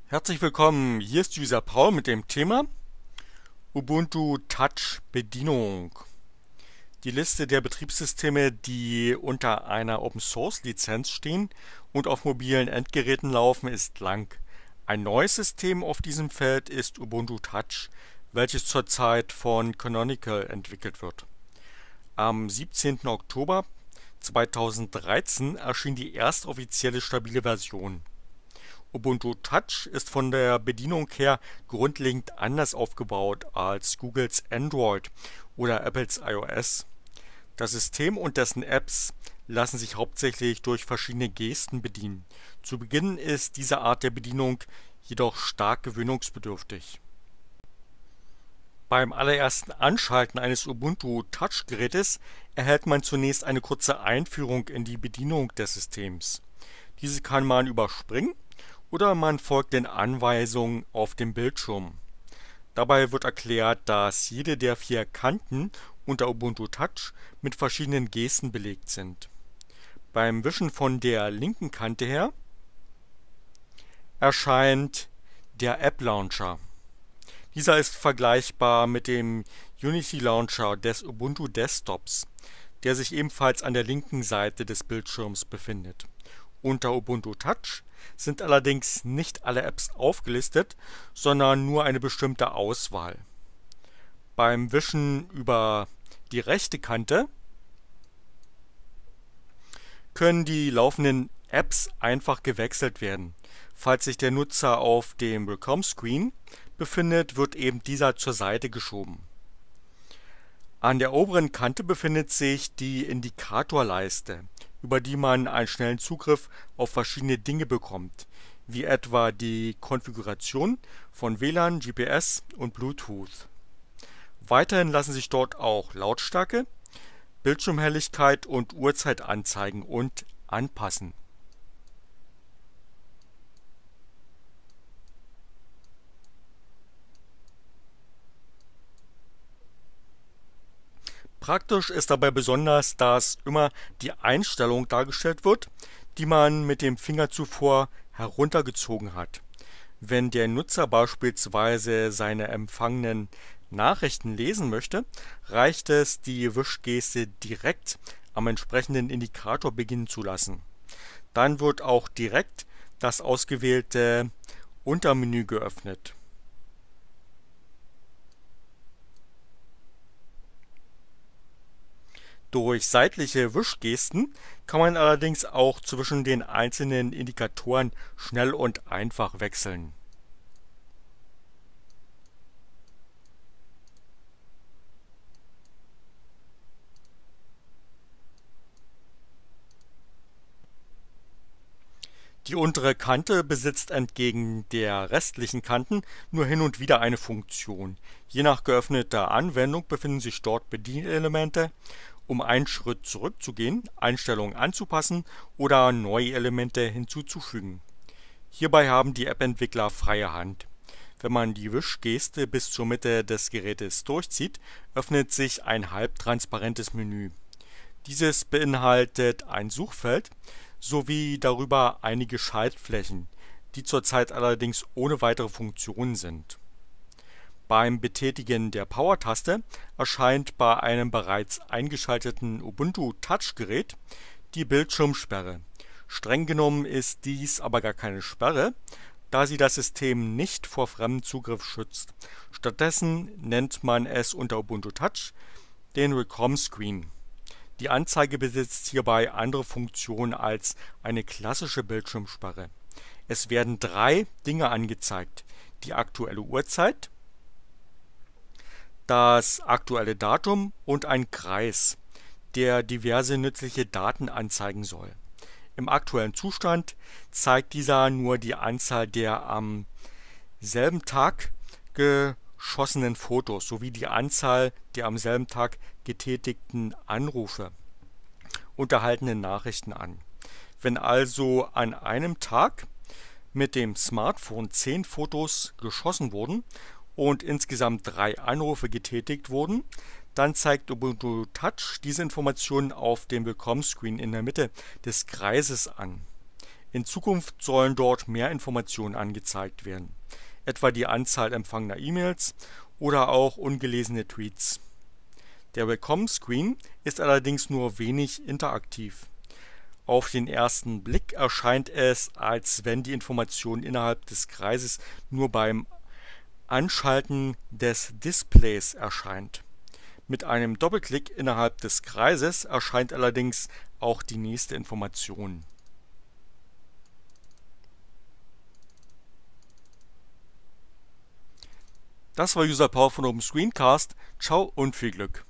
Herzlich willkommen, hier ist User Paul mit dem Thema Ubuntu Touch Bedienung. Die Liste der Betriebssysteme, die unter einer Open Source Lizenz stehen und auf mobilen Endgeräten laufen, ist lang. Ein neues System auf diesem Feld ist Ubuntu Touch, welches zurzeit von Canonical entwickelt wird. Am 17. Oktober 2013 erschien die erste offizielle stabile Version. Ubuntu Touch ist von der Bedienung her grundlegend anders aufgebaut als Googles Android oder Apples iOS. Das System und dessen Apps lassen sich hauptsächlich durch verschiedene Gesten bedienen. Zu Beginn ist diese Art der Bedienung jedoch stark gewöhnungsbedürftig. Beim allerersten Anschalten eines Ubuntu Touch-Gerätes erhält man zunächst eine kurze Einführung in die Bedienung des Systems. Diese kann man überspringen oder man folgt den Anweisungen auf dem Bildschirm. Dabei wird erklärt, dass jede der 4 Kanten unter Ubuntu Touch mit verschiedenen Gesten belegt sind. Beim Wischen von der linken Kante her erscheint der App Launcher. Dieser ist vergleichbar mit dem Unity Launcher des Ubuntu Desktops, der sich ebenfalls an der linken Seite des Bildschirms befindet. Unter Ubuntu Touch sind allerdings nicht alle Apps aufgelistet, sondern nur eine bestimmte Auswahl. Beim Wischen über die rechte Kante können die laufenden Apps einfach gewechselt werden. Falls sich der Nutzer auf dem Willkommen-Screen befindet, wird eben dieser zur Seite geschoben. An der oberen Kante befindet sich die Indikatorleiste, über die man einen schnellen Zugriff auf verschiedene Dinge bekommt, wie etwa die Konfiguration von WLAN, GPS und Bluetooth. Weiterhin lassen sich dort auch Lautstärke, Bildschirmhelligkeit und Uhrzeit anzeigen und anpassen. Praktisch ist dabei besonders, dass immer die Einstellung dargestellt wird, die man mit dem Finger zuvor heruntergezogen hat. Wenn der Nutzer beispielsweise seine empfangenen Nachrichten lesen möchte, reicht es, die Wischgeste direkt am entsprechenden Indikator beginnen zu lassen. Dann wird auch direkt das ausgewählte Untermenü geöffnet. Durch seitliche Wischgesten kann man allerdings auch zwischen den einzelnen Indikatoren schnell und einfach wechseln. Die untere Kante besitzt entgegen der restlichen Kanten nur hin und wieder eine Funktion. Je nach geöffneter Anwendung befinden sich dort Bedienelemente, um einen Schritt zurückzugehen, Einstellungen anzupassen oder neue Elemente hinzuzufügen. Hierbei haben die App-Entwickler freie Hand. Wenn man die Wischgeste bis zur Mitte des Gerätes durchzieht, öffnet sich ein halbtransparentes Menü. Dieses beinhaltet ein Suchfeld sowie darüber einige Schaltflächen, die zurzeit allerdings ohne weitere Funktionen sind. Beim Betätigen der Power-Taste erscheint bei einem bereits eingeschalteten Ubuntu Touch-Gerät die Bildschirmsperre. Streng genommen ist dies aber gar keine Sperre, da sie das System nicht vor fremdem Zugriff schützt. Stattdessen nennt man es unter Ubuntu Touch den Willkommen-Screen. Die Anzeige besitzt hierbei andere Funktionen als eine klassische Bildschirmsperre. Es werden 3 Dinge angezeigt: die aktuelle Uhrzeit, das aktuelle Datum und ein Kreis, der diverse nützliche Daten anzeigen soll. Im aktuellen Zustand zeigt dieser nur die Anzahl der am selben Tag geschossenen Fotos sowie die Anzahl der am selben Tag getätigten Anrufe und erhaltenen Nachrichten an. Wenn also an einem Tag mit dem Smartphone 10 Fotos geschossen wurden und insgesamt 3 Anrufe getätigt wurden, dann zeigt Ubuntu Touch diese Informationen auf dem Willkommen-Screen in der Mitte des Kreises an. In Zukunft sollen dort mehr Informationen angezeigt werden, etwa die Anzahl empfangener E-Mails oder auch ungelesene Tweets. Der Willkommen-Screen ist allerdings nur wenig interaktiv. Auf den ersten Blick erscheint es, als wenn die Information innerhalb des Kreises nur beim Anschalten des Displays erscheint. Mit einem Doppelklick innerhalb des Kreises erscheint allerdings auch die nächste Information. Das war User Power von Open Screencast. Ciao und viel Glück!